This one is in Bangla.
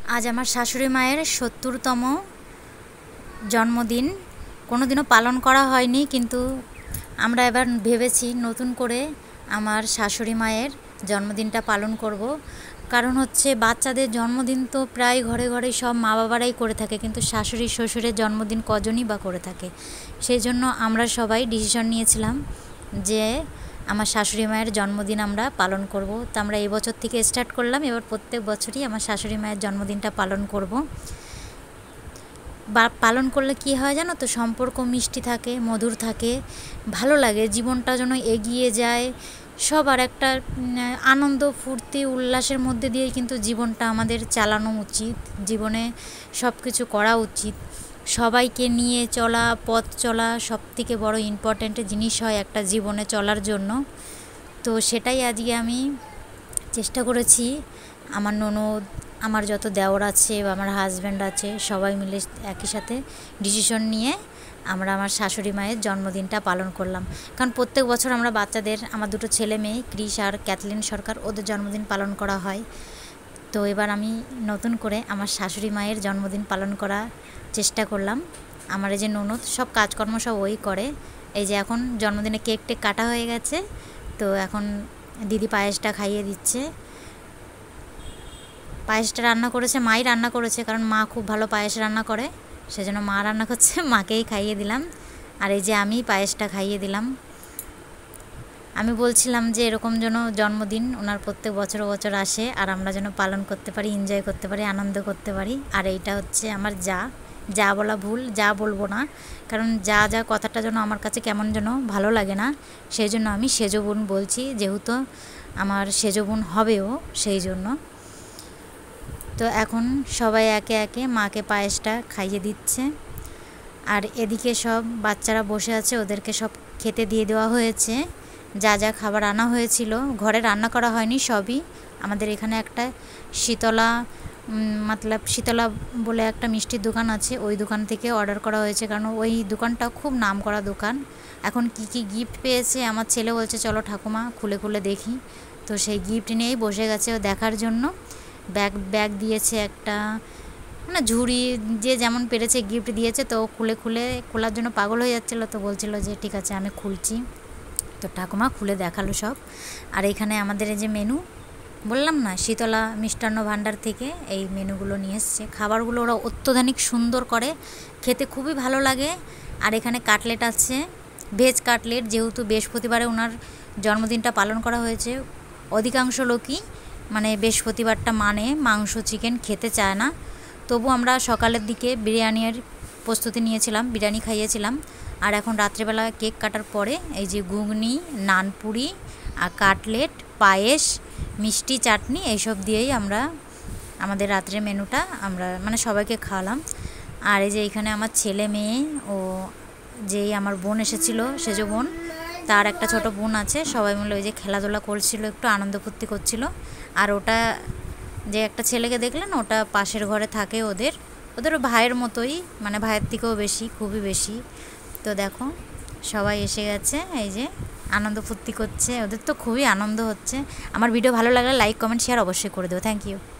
আজ আমার শাশুড়ি মায়ের ৭০তম জন্মদিন। কোনোদিনও পালন করা হয়নি, কিন্তু আমরা এবার ভেবেছি নতুন করে আমার শাশুড়ি মায়ের জন্মদিনটা পালন করব। কারণ হচ্ছে বাচ্চাদের জন্মদিন তো প্রায় ঘরে ঘরে সব মা বাবারাই করে থাকে, কিন্তু শাশুড়ি শ্বশুরের জন্মদিন কজনই বা করে থাকে। সেই জন্য আমরা সবাই ডিসিশন নিয়েছিলাম যে আমার শাশুড়ি মায়ের জন্মদিন আমরা পালন করব। তো আমরা এই বছর থেকে স্টার্ট করলাম, এবার প্রত্যেক বছরই আমার শাশুড়ি মায়ের জন্মদিনটা পালন করব। বা পালন করলে কি হয় জানো তো, সম্পর্ক মিষ্টি থাকে, মধুর থাকে, ভালো লাগে, জীবনটা যেন এগিয়ে যায়। সবার একটা আনন্দ ফুর্তি উল্লাসের মধ্যে দিয়ে কিন্তু জীবনটা আমাদের চালানো উচিত, জীবনে সব কিছু করা উচিত। সবাইকে নিয়ে চলা, পথ চলা সবথেকে বড় ইম্পর্ট্যান্ট জিনিস হয় একটা জীবনে চলার জন্য। তো সেটাই আজকে আমি চেষ্টা করেছি, আমার ননদ, আমার যত দেওর আছে বা আমার হাজব্যান্ড আছে, সবাই মিলে একই সাথে ডিসিশন নিয়ে আমরা আমার শাশুড়ি মায়ের জন্মদিনটা পালন করলাম। কারণ প্রত্যেক বছর আমরা বাচ্চাদের, আমার দুটো ছেলে মেয়ে ক্রিস আর ক্যাথলিন সরকার, ওদের জন্মদিন পালন করা হয়। তো এবার আমি নতুন করে আমার শাশুড়ি মায়ের জন্মদিন পালন করার চেষ্টা করলাম। আমার এই যে ননদ, সব কাজকর্ম সব ওই করে। এই যে এখন জন্মদিনে কেক টেক কাটা হয়ে গেছে, তো এখন দিদি পায়েসটা খাইয়ে দিচ্ছে। পায়েসটা রান্না করেছে মাই রান্না করেছে, কারণ মা খুব ভালো পায়েস রান্না করে, সেজন্য মা রান্না করছে, মাকেই খাইয়ে দিলাম। আর এই যে আমি পায়েসটা খাইয়ে দিলাম। আমি বলছিলাম যে এরকম যেন জন্মদিন ওনার প্রত্যেক বছর বছর আসে, আর আমরা যেন পালন করতে পারি, এনজয় করতে পারি, আনন্দ করতে পারি। আর এইটা হচ্ছে আমার যা বলা ভুল, যা বলবো না, কারণ যা কথাটা যেন আমার কাছে কেমন যেন ভালো লাগে না, সেই জন্য আমি সেজো বোন বলছি, যেহেতু আমার সেজো বোন হবেও সেই জন্য। তো এখন সবাই একে একে মাকে পায়েসটা খাইয়ে দিচ্ছে। আর এদিকে সব বাচ্চারা বসে আছে, ওদেরকে সব খেতে দিয়ে দেওয়া হয়েছে। যা খাবার আনা হয়েছিল, ঘরে রান্না করা হয়নি, সবই আমাদের এখানে একটা শীতলা বলে একটা মিষ্টির দোকান আছে, ওই দোকান থেকে অর্ডার করা হয়েছে, কারণ ওই দোকানটা খুব নাম করা দোকান। এখন কি গিফট পেয়েছে আমার ছেলে বলছে চলো ঠাকুমা খুলে খুলে দেখি। তো সেই গিফট নিয়েই বসে গেছে ও দেখার জন্য। ব্যাগ দিয়েছে একটা, মানে ঝুড়ি, যে যেমন পেরেছে গিফট দিয়েছে। তো খোলার জন্য পাগল হয়ে যাচ্ছিলো, তো বলছিল যে ঠিক আছে আমি খুলছি। তো ঠাকুমা খুলে দেখালো সব। আর এখানে আমাদের এই যে মেনু, বললাম না শীতলা মিষ্টান্ন ভাণ্ডার থেকে এই মেনুগুলো নিয়ে এসছে। খাবারগুলো ওরা অত্যাধুনিক সুন্দর করে, খেতে খুবই ভালো লাগে। আর এখানে কাটলেট আছে, ভেজ কাটলেট, যেহেতু বৃহস্পতিবারে ওনার জন্মদিনটা পালন করা হয়েছে। অধিকাংশ লোকই মানে বৃহস্পতিবারটা মানে মাংস চিকেন খেতে চায় না, তবু আমরা সকালের দিকে বিরিয়ানির প্রস্তুতি নিয়েছিলাম, বিরিয়ানি খাইয়েছিলাম। আর এখন রাত্রেবেলা কেক কাটার পরে এই যে ঘুগনি, নানপুরি আর কাটলেট, পায়েস, মিষ্টি, চাটনি এইসব দিয়েই আমরা আমাদের রাত্রের মেনুটা আমরা মানে সবাইকে খাওয়ালাম। আর এই যে এখানে আমার ছেলে মেয়ে ও যেই আমার বোন এসেছিলো, সেজো বোন, তার একটা ছোট বোন আছে, সবাই মিলে ওই যে খেলাধুলা করছিল, একটু আনন্দ ফুর্তি করছিল। আর ওটা যে একটা ছেলেকে দেখলেন, ওটা পাশের ঘরে থাকে, ওদের ভাইয়ের মতোই, মানে ভাইয়ের থেকেও বেশি, খুবই বেশি। তো দেখো সবাই এসে গেছে, এই যে আনন্দ ফুর্তি করছে, ওদের তো খুবই আনন্দ হচ্ছে। আমার ভিডিও ভালো লাগলে লাইক কমেন্ট শেয়ার অবশ্যই করে দেবো। Thank you.